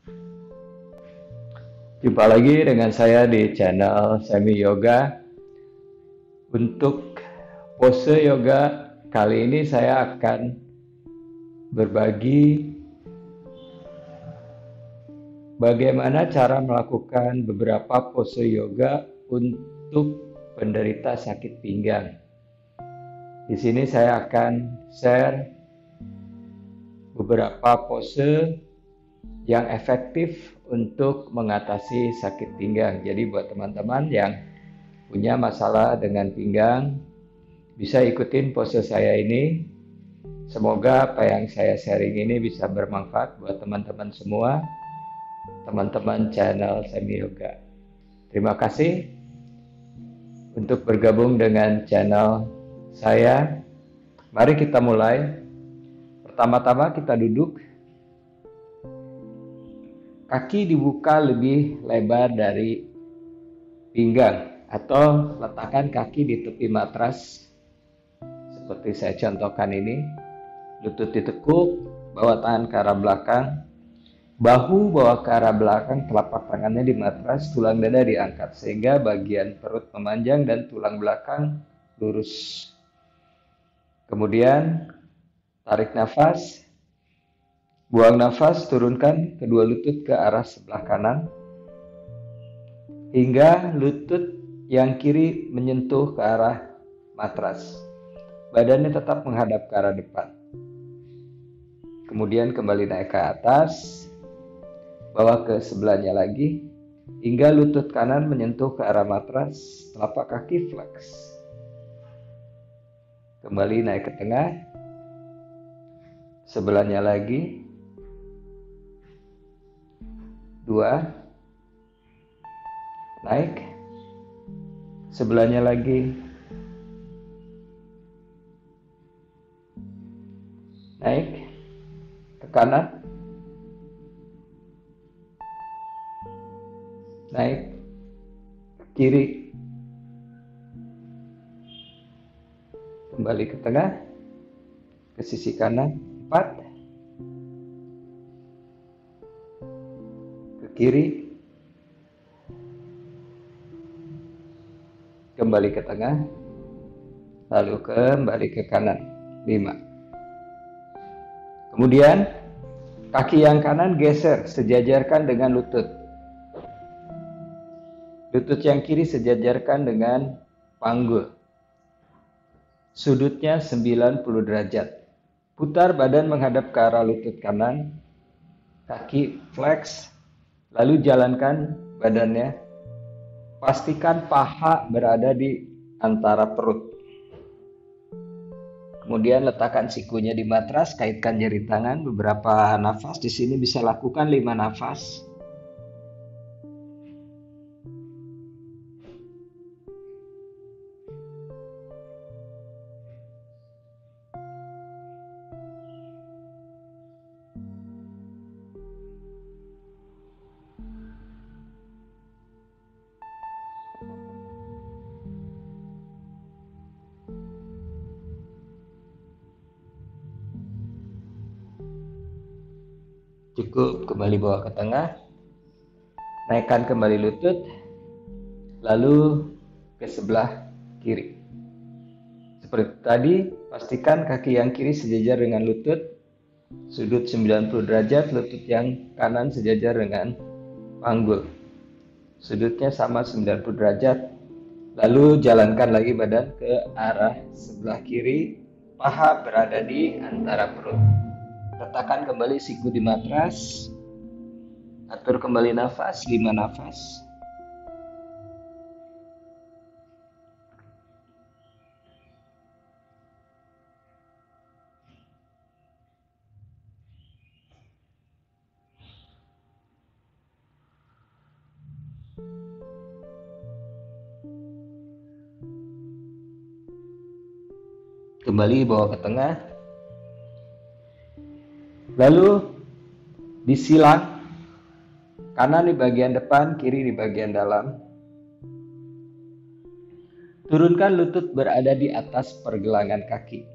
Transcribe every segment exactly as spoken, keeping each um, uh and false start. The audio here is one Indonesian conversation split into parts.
Jumpa lagi dengan saya di channel Semi Yoga. Untuk pose yoga kali ini saya akan berbagi bagaimana cara melakukan beberapa pose yoga untuk penderita sakit pinggang. Di sini saya akan share beberapa pose yang efektif untuk mengatasi sakit pinggang. Jadi buat teman-teman yang punya masalah dengan pinggang, bisa ikutin pose saya ini. Semoga apa yang saya sharing ini bisa bermanfaat buat teman-teman semua, teman-teman channel Semi Yoga. Terima kasih untuk bergabung dengan channel saya. Mari kita mulai. Pertama-tama kita duduk. Kaki dibuka lebih lebar dari pinggang, atau letakkan kaki di tepi matras seperti saya contohkan ini. Lutut ditekuk, bawa tangan ke arah belakang, bahu bawa ke arah belakang, telapak tangannya di matras, tulang dada diangkat sehingga bagian perut memanjang dan tulang belakang lurus. Kemudian tarik nafas, buang nafas, turunkan kedua lutut ke arah sebelah kanan hingga lutut yang kiri menyentuh ke arah matras. Badannya tetap menghadap ke arah depan. Kemudian kembali naik ke atas, bawa ke sebelahnya lagi hingga lutut kanan menyentuh ke arah matras, telapak kaki flex. Kembali naik ke tengah, sebelahnya lagi. Dua, naik, sebelahnya lagi, naik, ke kanan, naik, ke kiri, kembali ke tengah, ke sisi kanan, empat, ke kiri, kembali ke tengah, lalu kembali ke kanan, lima. Kemudian kaki yang kanan geser sejajarkan dengan lutut. Lutut yang kiri sejajarkan dengan panggul. Sudutnya sembilan puluh derajat. Putar badan menghadap ke arah lutut kanan, kaki flex, lalu jalankan badannya. Pastikan paha berada di antara perut. Kemudian letakkan sikunya di matras, kaitkan jari tangan, beberapa nafas. Di sini bisa lakukan lima nafas. Cukup, kembali bawa ke tengah, naikkan kembali lutut, lalu ke sebelah kiri. Seperti tadi, pastikan kaki yang kiri sejajar dengan lutut, sudut sembilan puluh derajat, lutut yang kanan sejajar dengan panggul. Sudutnya sama sembilan puluh derajat, lalu jalankan lagi badan ke arah sebelah kiri, paha berada di antara perut. Letakkan kembali siku di matras, atur kembali nafas, lima nafas. Kembali bawa ke tengah. Lalu disilang, kanan di bagian depan, kiri di bagian dalam. Turunkan lutut berada di atas pergelangan kaki.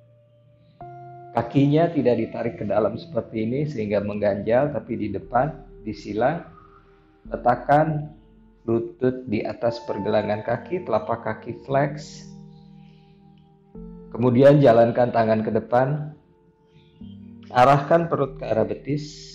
Kakinya tidak ditarik ke dalam seperti ini sehingga mengganjal, tapi di depan. di sila. Letakkan lutut di atas pergelangan kaki, telapak kaki flex. Kemudian jalankan tangan ke depan. Arahkan perut ke arah betis.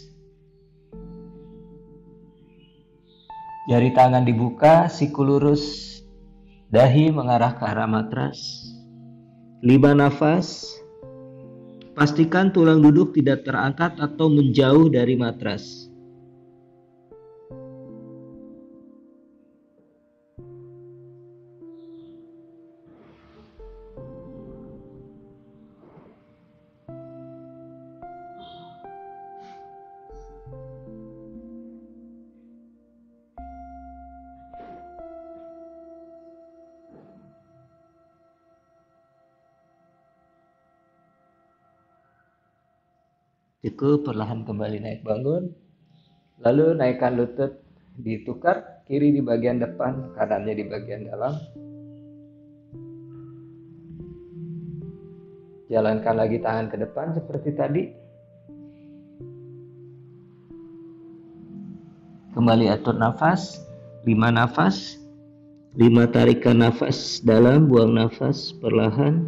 Jari tangan dibuka, siku lurus, dahi mengarah ke arah matras. Lima nafas. Pastikan tulang duduk tidak terangkat atau menjauh dari matras. Cukup, perlahan kembali naik bangun. Lalu naikkan lutut, ditukar, kiri di bagian depan, kanannya di bagian dalam. Jalankan lagi tangan ke depan seperti tadi. Kembali atur nafas, lima nafas. lima tarikan nafas dalam, buang nafas perlahan.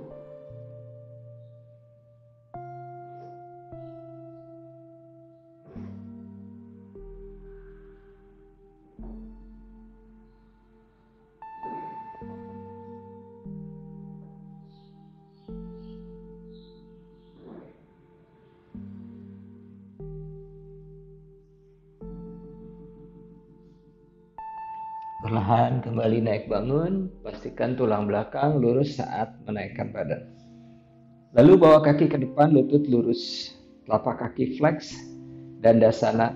Perlahan kembali naik bangun, pastikan tulang belakang lurus saat menaikkan badan. Lalu bawa kaki ke depan, lutut lurus, telapak kaki flex, dan dasana.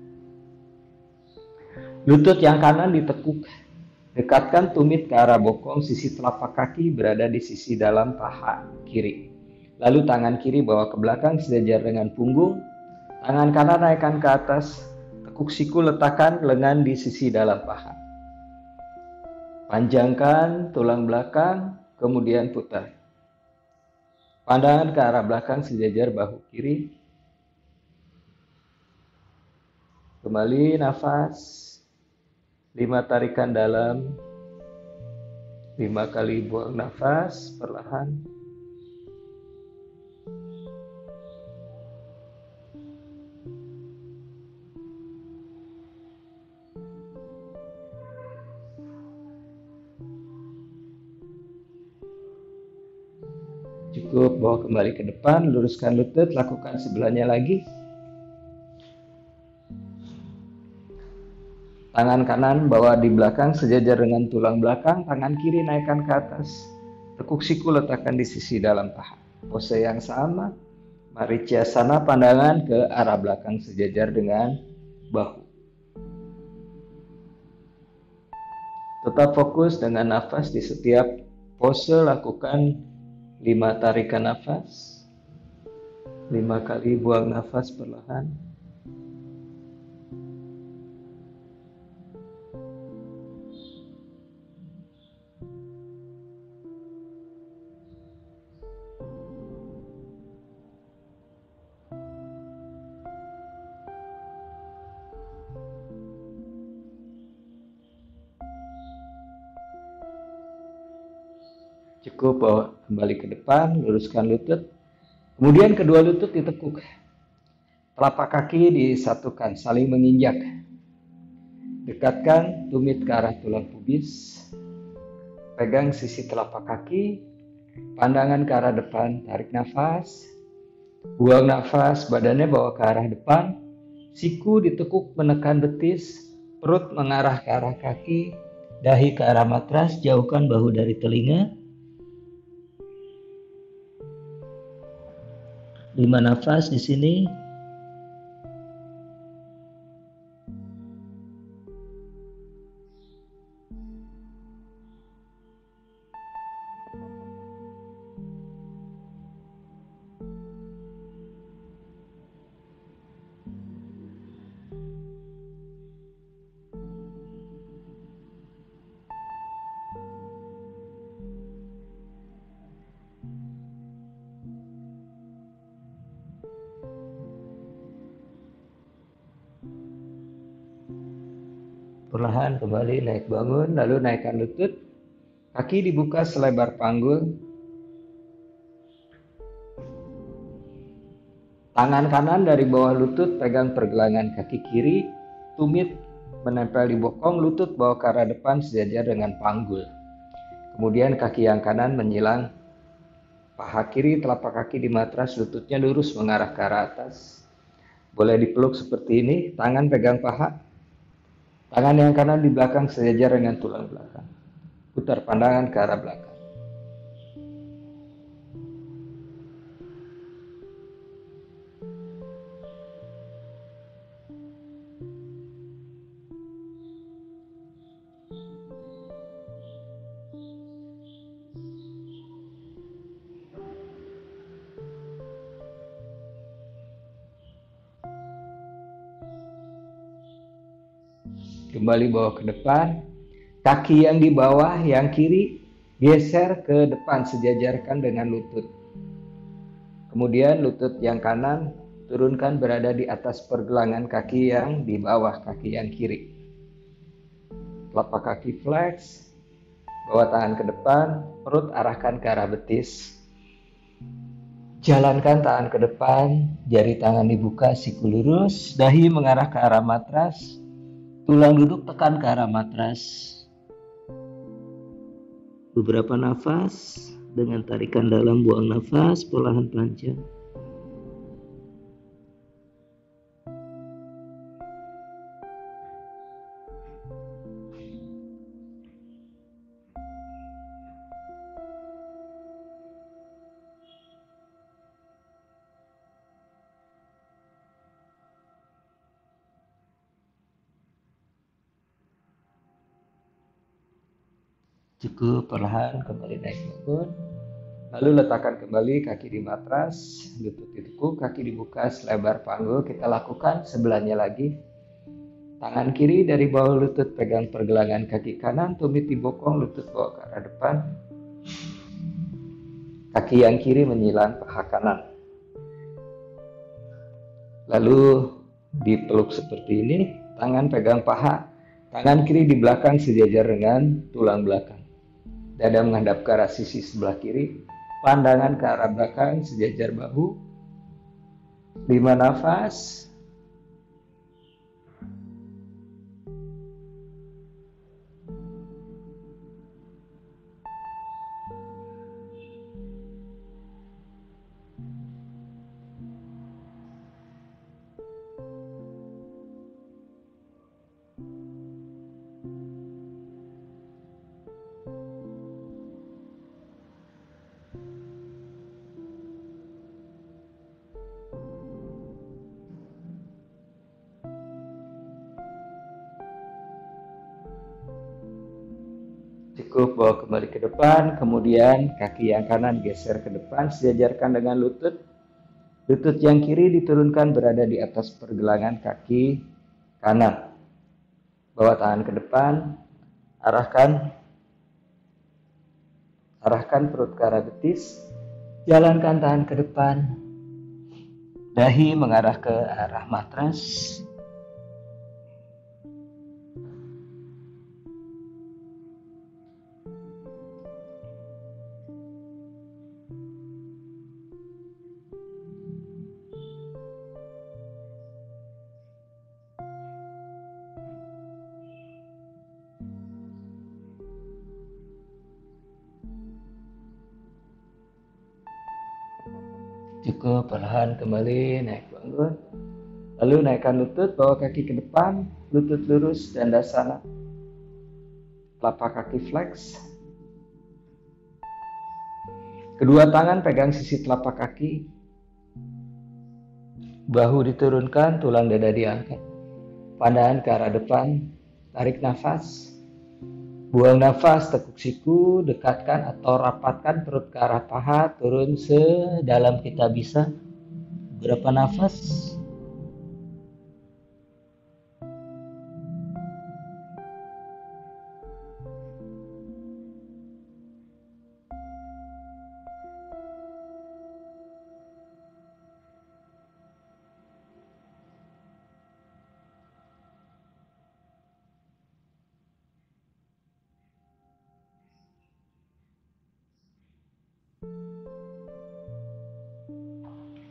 Lutut yang kanan ditekuk, dekatkan tumit ke arah bokong, sisi telapak kaki berada di sisi dalam paha kiri. Lalu tangan kiri bawa ke belakang sejajar dengan punggung, tangan kanan naikkan ke atas, tekuk siku, letakkan lengan di sisi dalam paha. Panjangkan tulang belakang, kemudian putar. Pandangan ke arah belakang sejajar bahu kiri. Kembali nafas. Lima tarikan dalam. Lima kali buang nafas perlahan. Cukup, bawa kembali ke depan, luruskan lutut, lakukan sebelahnya lagi. Tangan kanan bawa di belakang sejajar dengan tulang belakang, tangan kiri naikkan ke atas. Tekuk siku letakkan di sisi dalam paha. Pose yang sama, Marichyasana, pandangan ke arah belakang sejajar dengan bahu. Tetap fokus dengan nafas di setiap pose, lakukan lima tarikan nafas, lima kali buang nafas perlahan. Cukup, bawa kembali ke depan, luruskan lutut. Kemudian kedua lutut ditekuk. Telapak kaki disatukan, saling menginjak. Dekatkan tumit ke arah tulang pubis. Pegang sisi telapak kaki. Pandangan ke arah depan, tarik nafas. Buang nafas, badannya bawa ke arah depan. Siku ditekuk menekan betis. Perut mengarah ke arah kaki. Dahi ke arah matras, jauhkan bahu dari telinga. Lima nafas di sini. Perlahan kembali naik bangun, lalu naikkan lutut. Kaki dibuka selebar panggul. Tangan kanan dari bawah lutut pegang pergelangan kaki kiri. Tumit menempel di bokong, lutut bawa ke arah depan sejajar dengan panggul. Kemudian kaki yang kanan menyilang paha kiri, telapak kaki di matras, lututnya lurus mengarah ke arah atas. Boleh dipeluk seperti ini, tangan pegang paha. Tangan yang kanan di belakang sejajar dengan tulang belakang. Putar pandangan ke arah belakang. Kembali bawa ke depan. Kaki yang di bawah, yang kiri, geser ke depan sejajarkan dengan lutut. Kemudian lutut yang kanan turunkan berada di atas pergelangan kaki yang di bawah kaki yang kiri. Telapak kaki flex, bawa tangan ke depan, perut arahkan ke arah betis. Jalankan tangan ke depan, jari tangan dibuka, siku lurus, dahi mengarah ke arah matras, tulang duduk tekan ke arah matras. Beberapa nafas, dengan tarikan dalam, buang nafas, perlahan panjang. Cukup, perlahan kembali naik bangun. Lalu letakkan kembali kaki di matras, lutut ditekuk, kaki dibuka selebar panggul. Kita lakukan sebelahnya lagi. Tangan kiri dari bawah lutut pegang pergelangan kaki kanan, tumit di bokong, lutut bawa ke arah depan. Kaki yang kiri menyilang paha kanan. Lalu dipeluk seperti ini, tangan pegang paha, tangan kiri di belakang sejajar dengan tulang belakang. Dada menghadap ke arah sisi sebelah kiri, pandangan ke arah belakang sejajar bahu. Lima nafas. Cukup, bawa kembali ke depan, kemudian kaki yang kanan geser ke depan, sejajarkan dengan lutut. Lutut yang kiri diturunkan berada di atas pergelangan kaki kanan. Bawa tangan ke depan, arahkan arahkan perut ke arah betis, jalankan tangan ke depan, dahi mengarah ke arah matras. Cukup, perlahan kembali naik bangun. Lalu naikkan lutut, bawa kaki ke depan, lutut lurus, dandasana. Telapak kaki flex. Kedua tangan pegang sisi telapak kaki. Bahu diturunkan, tulang dada diangkat. Pandangan ke arah depan, tarik nafas. Buang nafas, tekuk siku, dekatkan atau rapatkan perut ke arah paha, turun sedalam kita bisa. Berapa nafas?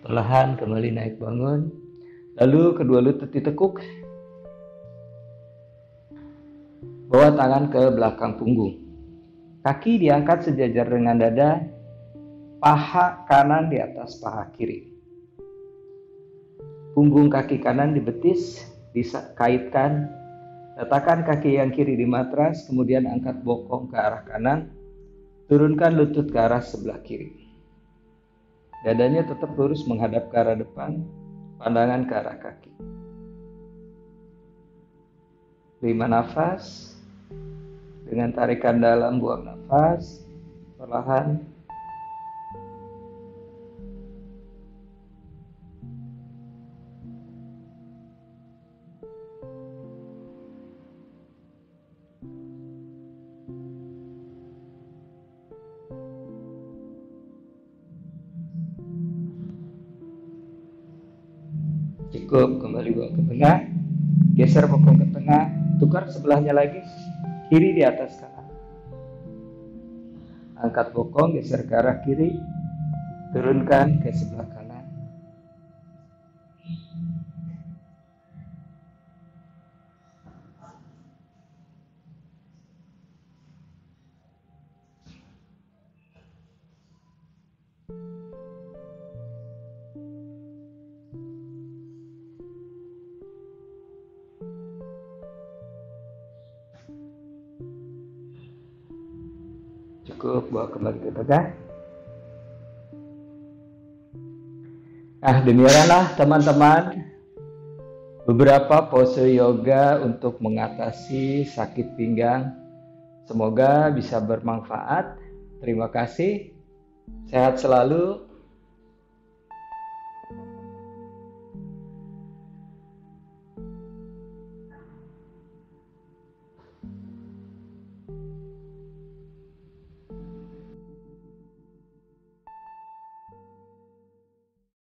Perlahan kembali naik bangun. Lalu kedua lutut ditekuk. Bawa tangan ke belakang punggung. Kaki diangkat sejajar dengan dada. Paha kanan di atas paha kiri. Punggung kaki kanan di betis, dikaitkan. Letakkan kaki yang kiri di matras, kemudian angkat bokong ke arah kanan. Turunkan lutut ke arah sebelah kiri. Dadanya tetap lurus menghadap ke arah depan, pandangan ke arah kaki. Lima nafas. Dengan tarikan dalam, buang nafas. Perlahan. Cukup, kembali bawa ke tengah. Geser bokong ke tengah. Tukar sebelahnya lagi. Kiri di atas kanan. Angkat bokong, geser ke arah kiri. Turunkan ke sebelah kanan. Cukup, bawa kembali ke tengah. Nah, demikianlah teman-teman beberapa pose yoga untuk mengatasi sakit pinggang. Semoga bisa bermanfaat. Terima kasih. Sehat selalu.